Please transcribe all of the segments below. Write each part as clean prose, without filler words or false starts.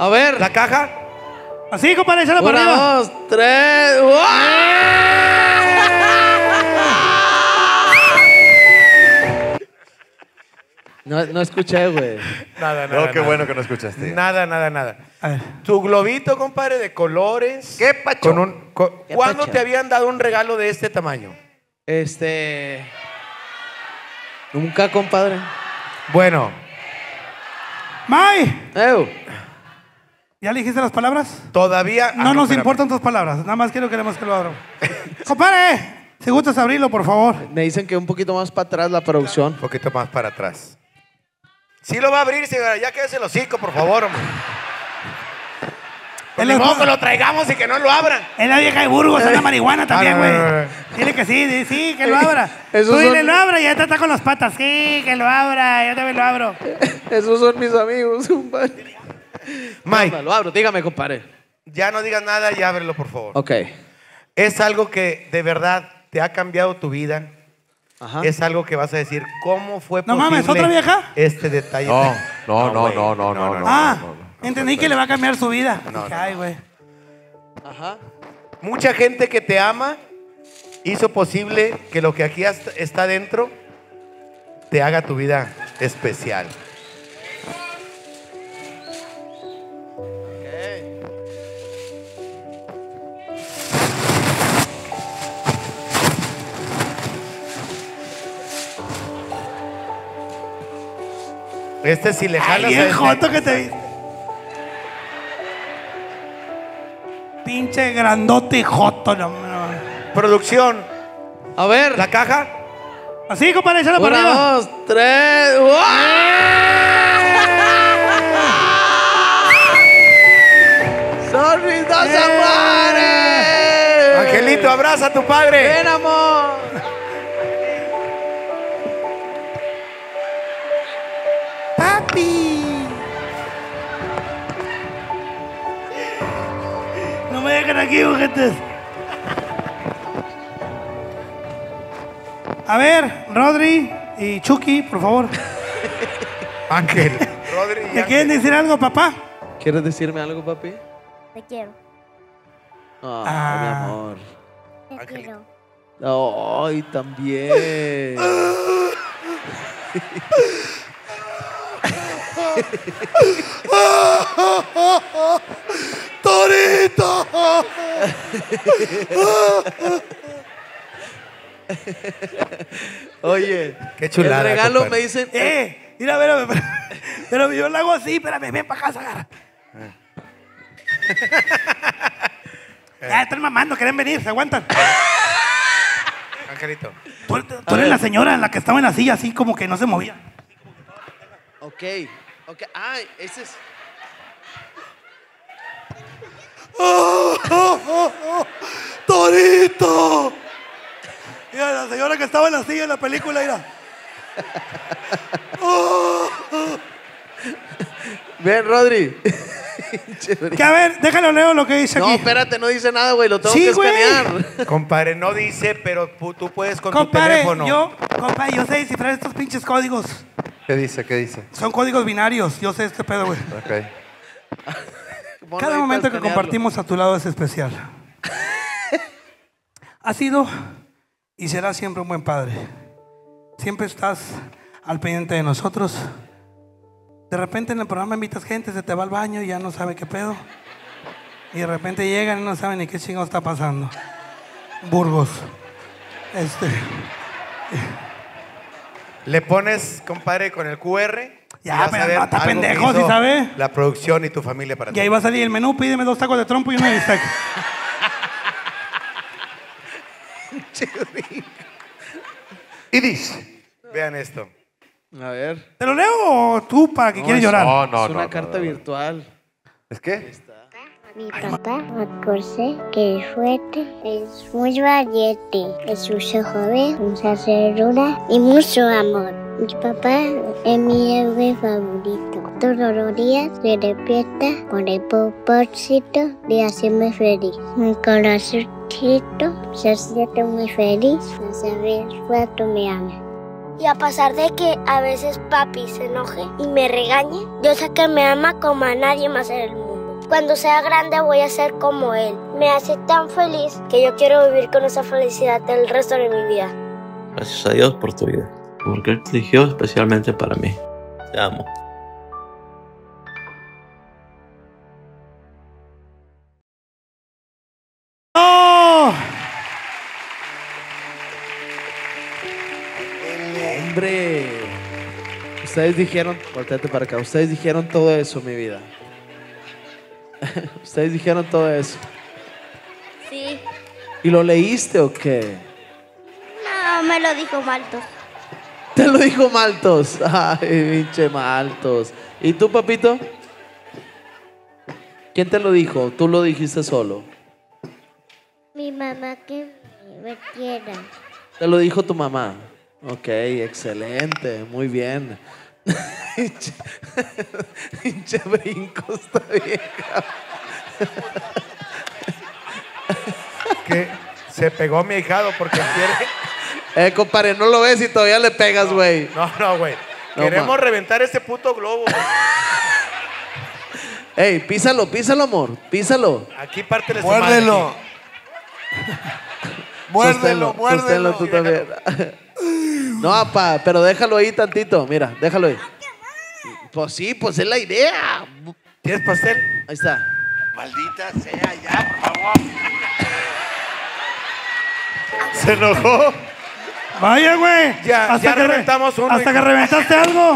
A ver. ¿La caja? Así, compadre, échalo para arriba. 1, 2, 3. No escuché, güey. Nada. Qué bueno que no escuchaste. Nada. A ver. Tu globito, compadre, de colores. ¿Qué pacho? ¿Cuándo pacho? te habían dado un regalo de este tamaño? Nunca, compadre. Bueno, May, ¡Ew! ¿ya le dijiste las palabras? todavía... No nos espérame. importan tus palabras, nada más queremos que lo abra. Compadre, si gustas abrirlo, por favor. Me dicen que un poquito más para atrás la producción. Un poquito más para atrás. Sí lo va a abrir, señora. Ya quédese el hocico, por favor, hombre. Pues ni modo que lo traigamos y que no lo abran. Es la vieja de Burgos, es la marihuana también, güey. no. Dile que sí, que lo abra. Esos Tú dile, son- lo abra y ya está con las patas. Sí, que lo abra, yo también lo abro. Esos son mis amigos, compadre. Mike, Lo abro, dígame, compadre. ya no digas nada y ábrelo, por favor. Ok. Es algo que de verdad te ha cambiado tu vida. Ajá. Es algo que vas a decir, ¿cómo fue No posible mames, ¿otra vieja? este detalle? No, güey. Ah, entendí que le va a cambiar su vida. Dije, ay, güey. Ajá. Mucha gente que te ama hizo posible que lo que aquí está dentro te haga tu vida especial. Si le jalas Ay, a bien joto que te viste. Pinche grandote y joto, no. Producción, A ver. ¿la caja? Así, compadre, échalo 1, para arriba. 2, 3. ¡Son mis dos amores! Angelito, abraza a tu padre. ¡Ven, amor! Papi. No me dejen aquí, juguetes. A ver, Rodri y Chucky, por favor. Ángel, Rodri. ¿Te quieren decir algo, papá? ¿Quieres decirme algo, papi? Te quiero, Mi amor. te quiero. Ay, también. ¡Torito! Oye, Qué chulada, el regalo compadre. me dicen. Mira, pero yo lo hago así, espérame, ven para acá, agarra. Están mamando, quieren venir, se aguantan. Angelito. Tú eres la señora en la que estaba en la silla, así como que no se movía. Ok. Ay, ese es. ¡Torito! Mira, la señora que estaba en la silla en la película, mira. Ven, Rodri. Que a ver, déjalo leo lo que dice No, aquí. espérate, no dice nada, güey. Lo tengo Sí, que güey. escanear. Compadre, no dice, pero tú puedes con tu Compadre, teléfono. yo sé descifrar estos pinches códigos. ¿Qué dice? Son códigos binarios, yo sé este pedo, güey. Ok. Ponlo Cada ahí momento para que escanearlo. compartimos a tu lado es especial. Has sido y serás siempre un buen padre. Siempre estás al pendiente de nosotros. De repente en el programa invitas gente, se te va al baño y ya no sabe qué pedo. Y de repente llegan y no saben ni qué chingado está pasando. Burgos. Le pones, compadre, con el QR. Ya, y vas a pero ver no está algo que pendejo, hizo ¿sí sabe? La producción y tu familia para Y ti. ahí va a salir el menú, pídeme 2 tacos de trompo y una bistec. Y dice. Vean esto. A ver. ¿Te lo leo o tú para que quieres llorar? No, es una carta virtual. ¿Es qué? Mi papá, José, que es fuerte, es muy valiente, es un joven, mucha ternura y mucho amor. Mi papá es mi héroe favorito. Todos los días se despierta con el propósito de hacerme feliz. Mi corazoncito se siente muy feliz de saber cuánto me ama. Y a pesar de que a veces papi se enoje y me regañe, yo sé que me ama como a nadie más en el mundo. Cuando sea grande voy a ser como él. Me hace tan feliz que yo quiero vivir con esa felicidad el resto de mi vida. Gracias a Dios por tu vida, porque Él te eligió especialmente para mí. Te amo. ¡Oh! Hombre. Ustedes dijeron, volteate para acá, ustedes dijeron todo eso, mi vida. Ustedes dijeron todo eso. Sí. ¿Y lo leíste o qué? No, me lo dijo Maltos. Te lo dijo Maltos. Ay, pinche Maltos. ¿Y tú, papito? ¿Quién te lo dijo? ¿Tú lo dijiste solo? Mi mamá que me quiera. Te lo dijo tu mamá. Ok, excelente, muy bien. Pinche brinco está bien. Que se pegó mi ahijado porque quiere. Compadre, no lo ves y todavía le pegas, güey. No, güey. No, Queremos ma. reventar ese puto globo. Ey, písalo, amor, písalo. Aquí pártele su Muérdelo. Sosténlo, sosténlo tú también. No, papá, pero déjalo ahí tantito, mira, déjalo ahí. Pues sí, pues es la idea. ¿Tienes pastel? Ahí está. Maldita sea, ya, por favor. Se enojó. Vaya, güey. Ya reventamos uno, Hasta hijo. que reventaste algo.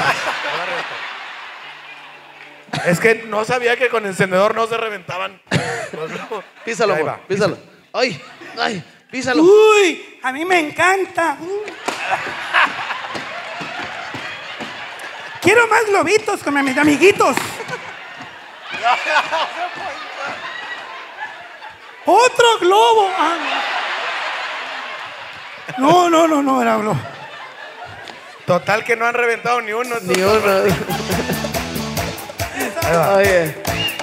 Es que no sabía que con encendedor no se reventaban los globos. Písalo, Ahí amor, va. písalo. Ay, ay, písalo. Uy, a mí me encanta. Quiero más globitos con mis amiguitos. Otro globo. Ah, no, era globo. Total que no han reventado ni uno. Ni uno. Ahí va. Oye.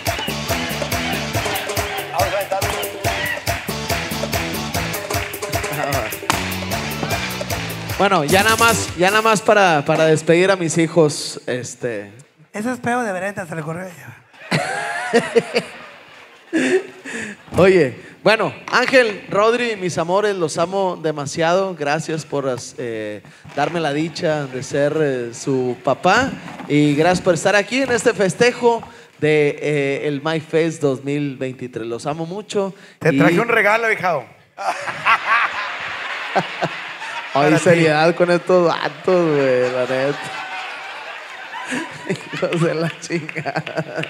Bueno, ya nada más para despedir a mis hijos, Ese es pedo de Beretta, se le corrió a ella. Oye, bueno, Ángel, Rodri, mis amores, los amo demasiado. Gracias por darme la dicha de ser su papá y gracias por estar aquí en este festejo de el My Fest 2023. Los amo mucho. Te traje un regalo, hijado. Ay, para seriedad con estos vatos, güey, la neta. Hijos de la chingada.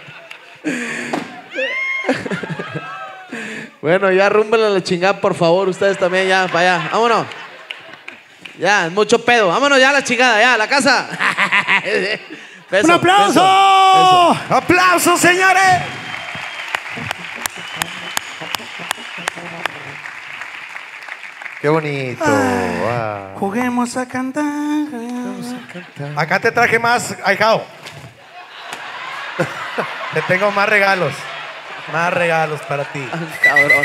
Bueno, ya rúmbenle la chingada, por favor. Ustedes también, ya, para allá. Vámonos. Ya, es mucho pedo. Vámonos ya a la chingada, ya, a la casa. Beso, ¡Un aplauso! beso, beso. ¡Aplausos, señores! Qué bonito. Wow. Juguemos a cantar. Acá te traje más, ahijado. Te tengo más regalos. Más regalos para ti. Cabrón.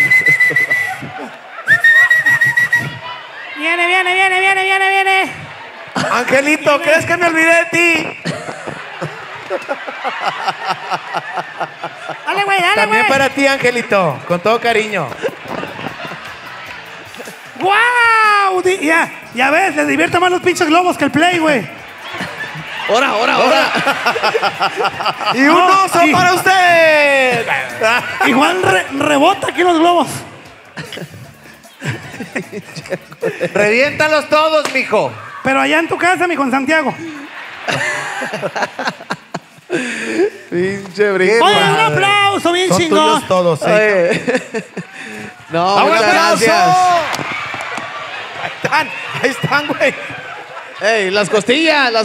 Viene. Angelito, ¿crees que me olvidé de ti? Dale, güey. También para ti, Angelito. Con todo cariño. ¡Guau! Ya ves, les divierte más los pinches globos que el play, güey. Ahora. Y un oso y- para usted. Igual rebota aquí los globos. Reviéntalos todos, mijo. Pero allá en tu casa, mi con Santiago. Pinche brinco. Oye, un padre. aplauso bien Son chingón. tuyos todos, ¿eh? Oye. No, ¡Un muchas aplauso! gracias. Ahí están, güey. Ey, las costillas,